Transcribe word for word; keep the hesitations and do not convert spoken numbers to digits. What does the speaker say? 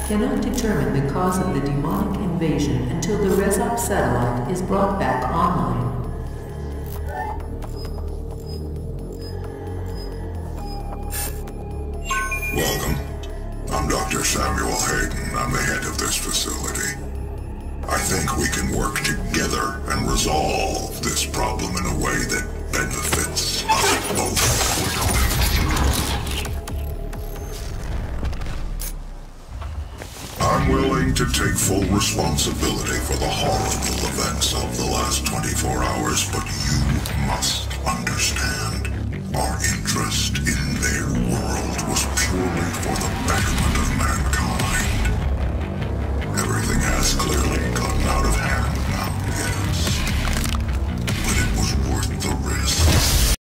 cannot determine the cause of the demonic invasion until the Rezop satellite is brought back online. Welcome. I'm Doctor Samuel Hayden. I'm the head of this facility. I think we can work together and resolve this problem in a way that benefits us both. I'm willing to take full responsibility for the horrible events of the last twenty-four hours, but you must understand. Our interest in their world was purely for the betterment